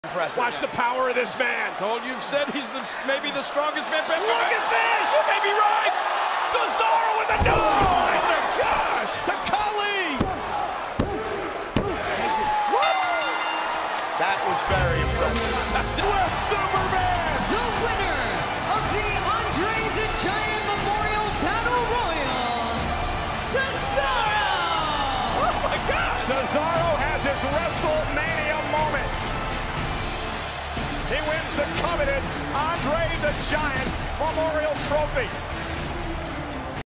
Impressive. Watch the power of this man. Cole, you've said he's maybe the strongest man. Look at this! You may be right! Cesaro with a neutralizer! Gosh! To Khali! What? That was very impressive. Where's Superman? The winner of the Andre the Giant Memorial Battle Royal, Cesaro! Oh my God! Cesaro has his WrestleMania moment. He wins the coveted Andre the Giant Memorial Trophy.